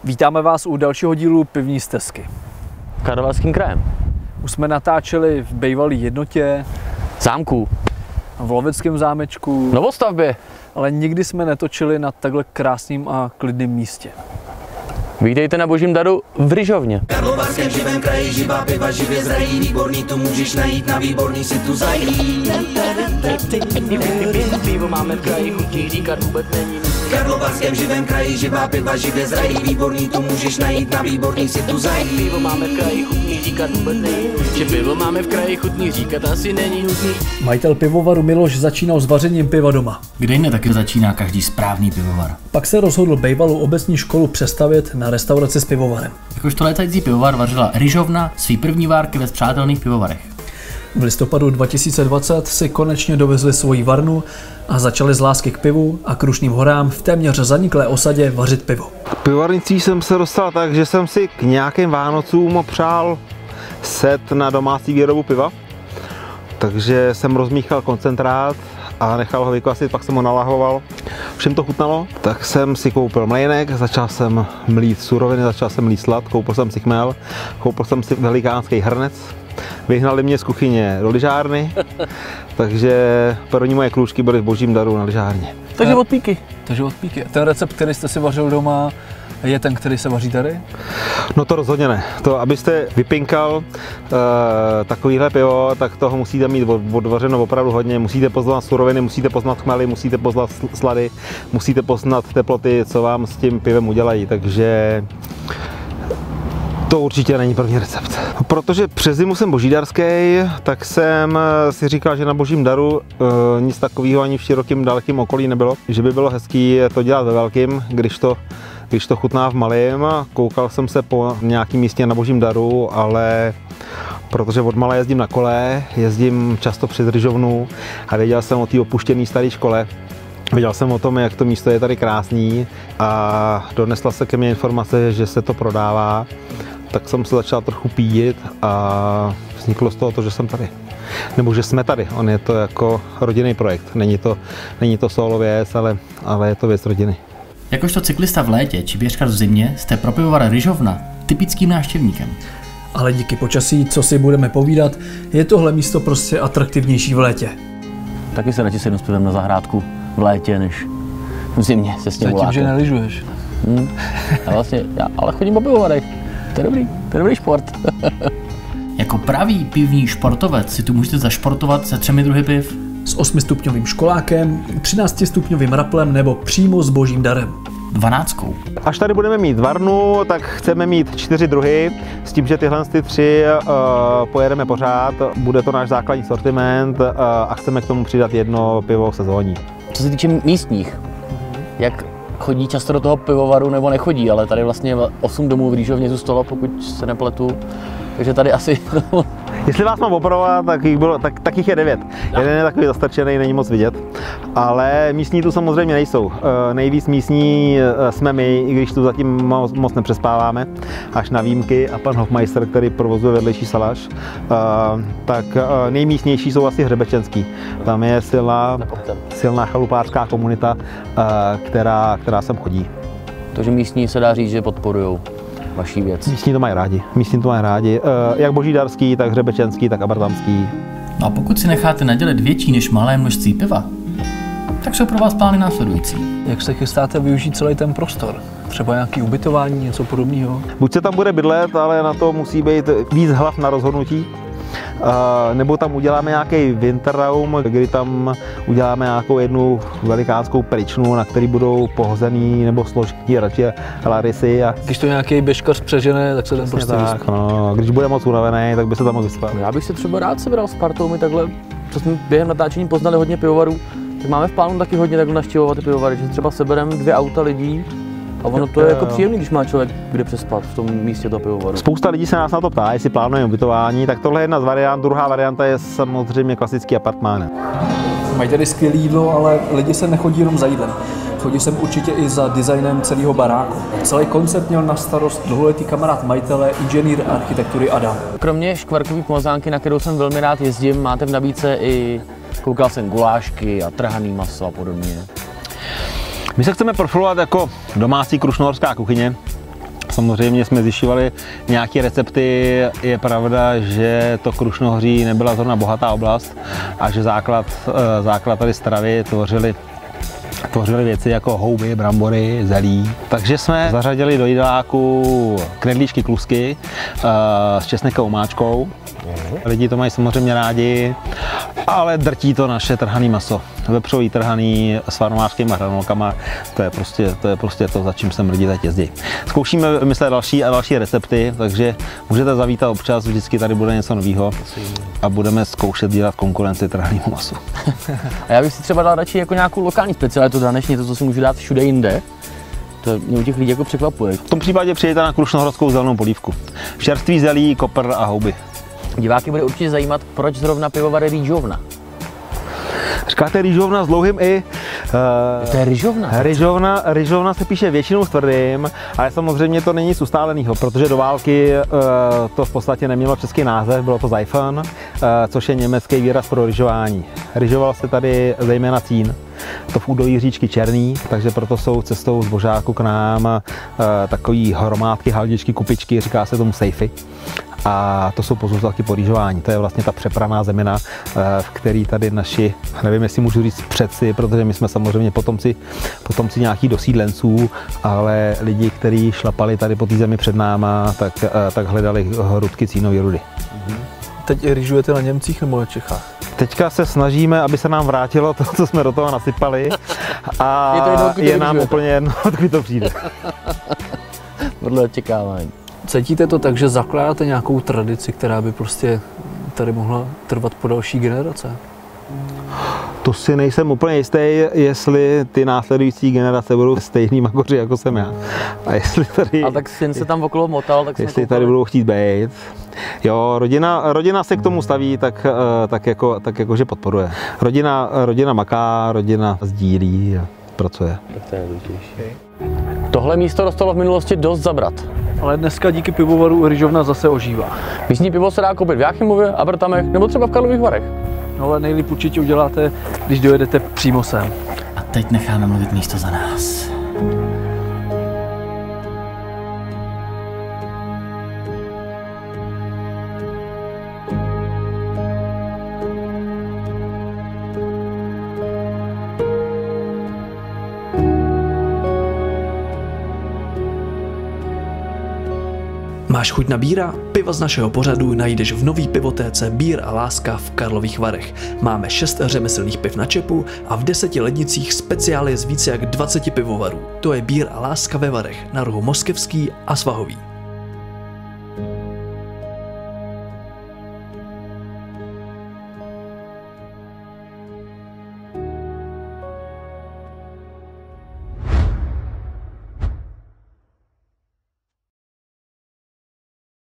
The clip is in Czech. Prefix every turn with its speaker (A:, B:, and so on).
A: Vítáme vás u dalšího dílu Pivní stezky.
B: Karlovarským krajem.
A: Už jsme natáčeli v bývalé Jednotě,
B: Zámku,
A: v Loveckém zámečku,
B: Novostavbě,
A: ale nikdy jsme netočili na takhle krásným a klidném místě.
B: Vítejte na Božím daru v Ryžovně.
C: V Karlovarském živém kraji živá piva živě zrají, výborný to můžeš najít, na výborný si tu zajít.
D: Pivo máme v kraji, chutí říkat vůbec není.
C: V Karlovarském živém kraji živá piva živě zrají, výborný to můžeš najít, na výborný si tu zajít.
D: Pivo máme v kraji, chutí říkat vůbec není. Že pivo máme v kraji, chutný říkat asi není nutný.
A: Majitel pivovaru Miloš začínal s vařením piva doma.
E: Kde jinde taky začíná každý správný pivovar.
A: Pak se rozhodl bývalou obecní školu přestavět na restauraci s pivovarem.
E: Jakožto létající pivovar vařila Ryžovna svý první várky ve spřátelných pivovarech.
A: V listopadu 2020 si konečně dovezli svoji varnu a začali z lásky k pivu a Krušným horám v téměř zaniklé osadě vařit pivo.
F: Pivovarnictví jsem se dostal tak, že jsem si k nějakým Vánocům přál set na domácí výrobu piva. Takže jsem rozmíchal koncentrát a nechal ho vykvasit, pak jsem ho nalahoval. Všem to chutnalo, tak jsem si koupil mlejnek, začal jsem mlít suroviny, začal jsem mlít slad, koupil jsem si chmel, koupil jsem si velikánský hrnec. Vyhnali mě z kuchyně do lyžárny, takže první moje klůčky byly v Božím daru na lyžárně.
B: Takže od píky.
A: Takže od píky. Ten recept, který jste si vařil doma, je ten, který se vaří tady?
F: No to rozhodně ne. To, abyste vypinkal takovýhle pivo, tak toho musíte mít odvařeno opravdu hodně. Musíte poznat suroviny, musíte poznat chmely, musíte poznat slady, musíte poznat teploty, co vám s tím pivem udělají. Takže to určitě není první recept. Protože přes zimu jsem božídarský, tak jsem si říkal, že na Božím daru nic takového ani v širokém dalekém okolí nebylo. Že by bylo hezký to dělat ve velkým, když to chutná v malém. Koukal jsem se po nějakém místě na Božím daru, ale protože od mala jezdím na kole, jezdím často přes Ryžovnu a věděl jsem o té opuštěné staré škole. Věděl jsem o tom, jak to místo je tady krásný a donesla se ke mně informace, že se to prodává. Tak jsem se začal trochu pídit a vzniklo z toho to, že jsem tady. Nebo že jsme tady. On je to jako rodinný projekt. Není to solo věc, ale je to věc rodiny.
E: Jakožto cyklista v létě či běžkař v zimě jste pro pivovar Ryžovna typickým návštěvníkem.
A: Ale díky počasí, co si budeme povídat, je tohle místo prostě atraktivnější v létě.
B: Taky se radši sednu s pivem na zahrádku v létě, než v zimě se sněhulákem.
A: Zatím, že nelyžuješ.
B: A vlastně, ale chodím po pivovarech. To je dobrý šport.
E: Jako pravý pivní športovec si tu můžete zašportovat se 3 druhy piv.
A: S 8stupňovým školákem, 13stupňovým raplem nebo přímo s Božím darem.
E: 12.
F: Až tady budeme mít varnu, tak chceme mít 4 druhy, s tím, že tyhle 3 pojedeme pořád. Bude to náš základní sortiment a chceme k tomu přidat jedno pivo sezónní.
B: Co se týče místních, jak chodí často do toho pivovaru nebo nechodí, ale tady vlastně 8 domů v Ryžovně zůstalo, pokud se nepletu, takže tady asi...
F: Jestli vás mám opravovat, tak jich je 9. Jeden je takový zastrčený, není moc vidět, ale místní tu samozřejmě nejsou. Nejvíc místní jsme my, i když tu zatím moc nepřespáváme, až na výjimky a pan Hofmeister, který provozuje vedlejší salaš, tak nejmístnější jsou asi hřebečenský. Tam je silná chalupářská komunita, která sem chodí.
B: Takže místní se dá říct, že podporujou vaší věc.
F: Místní to mají rádi. Jak božídarský, tak hřebečenský, tak abartamský.
E: No a pokud si necháte nadělit větší než malé množství piva, tak jsou pro vás plány následující.
A: Jak se chystáte využít celý ten prostor? Třeba nějaké ubytování, něco podobného?
F: Buď se tam bude bydlet, ale na to musí být víc hlav na rozhodnutí. Nebo tam uděláme nějaký winterraum, kdy tam uděláme nějakou jednu velikánskou pryčnu, na který budou pohozený nebo složky radši larisy.
A: Když to nějaký běžkař přežene, tak se tam prostě vyspí.
F: No, když bude moc unavený, tak by se tam mohl vyspat.
B: Já bych se třeba rád sebral s partou, my takhle, co jsme během natáčení poznali hodně pivovarů, tak máme v plánu taky hodně takhle navštěvovat ty pivovary, že třeba sebereme 2 auta lidí. A ono to je jako příjemný, když má člověk kde přespat v tom místě toho pivovaru.
F: Spousta lidí se nás na to ptá, jestli plánujeme ubytování, tak tohle je jedna z variant. Druhá varianta je samozřejmě klasický apartmán.
A: Mají tady skvělé jídlo, ale lidi se nechodí jenom za jídlem. Chodí sem určitě i za designem celého baráku. Celý koncept měl na starost dlouholetý kamarád majitele, inženýr architektury Adam.
B: Kromě škvarkové pomazánky, na kterou jsem velmi rád jezdím, máte v nabídce i, koukal jsem, gulášky a trhaný maso a podobně.
F: My se chceme profilovat jako domácí krušnohorská kuchyně. Samozřejmě jsme zjišťovali nějaké recepty. Je pravda, že to Krušnohoří nebyla zrovna bohatá oblast a že základ tady stravy tvořily věci jako houby, brambory, zelí. Takže jsme zařadili do jídláku knedlíčky klusky s česnekovou máčkou. Lidi to mají samozřejmě rádi, ale drtí to naše trhané maso. Vepřový trhaný s farmářskými hranolkama, to je prostě to, za čím sem lidi teď jezdí. Zkoušíme vymyslet další a další recepty, takže můžete zavítat občas, vždycky tady bude něco nového a budeme zkoušet dělat konkurenci trhanému masu.
B: A já bych si třeba dal radši jako nějakou lokální specialitu než něco, co si můžu dát všude jinde. To mě u těch lidí jako překvapuje.
F: V tom případě přijďte na Krušnohorskou zelenou polívku. Čerstvý zelí, kopr a houby.
B: Diváky bude určitě zajímat, proč zrovna pivovary Rýžovna.
F: Říkáte rýžovna s dlouhým i.
B: To je rýžovna.
F: Rýžovna se píše většinou s tvrdým, ale samozřejmě to není nic ustálenýho, protože do války to v podstatě nemělo český název, bylo to Seifen, což je německý výraz pro rýžování. Rýžoval se tady zejména cín, to v údolí říčky Černý, takže proto jsou cestou z Božáku k nám takový hromádky, haldičky, kupičky, říká se tomu sejfy. A to jsou pozůstatky po rýžování. To je vlastně ta přepraná zemina, v který tady naši, nevím, jestli můžu říct předci, protože my jsme samozřejmě potomci nějakých dosídlenců, ale lidi, kteří šlapali tady po té zemi před náma, tak hledali hrudky cínové rudy.
A: Teď rýžujete na Němcích nebo na Čechách?
F: Teďka se snažíme, aby se nám vrátilo to, co jsme do toho nasypali, a je nám úplně jedno, odkud to přijde.
B: Podle očekávání.
A: Cítíte to tak, že zakládáte nějakou tradici, která by prostě tady mohla trvat po další generace?
F: To si nejsem úplně jistý, jestli ty následující generace budou stejný magoři, jako jsem já. A jestli tady...
B: Ale tak syn se tam okolo motal, tak
F: jestli tady budou chtít být. Jo, rodina se k tomu staví, tak jako že podporuje. Rodina maká, rodina sdílí a pracuje.
B: Tak to je důležitější. Tohle místo dostalo v minulosti dost zabrat.
A: Ale dneska díky pivovaru Rýžovna zase ožívá.
B: Místní pivo se dá koupit v Jáchymově, Abertamech nebo třeba v Karlových Varech.
A: No, ale nejlíp určitě uděláte, když dojedete přímo sem.
E: A teď necháme mluvit místo za nás.
G: Máš chuť na bíra? Piva z našeho pořadu najdeš v nový pivotéce Bír a láska v Karlových Varech. Máme 6 řemeslných piv na čepu a v 10 lednicích speciály z více jak 20 pivovarů. To je Bír a láska ve Varech na rohu Moskevský a Svahový.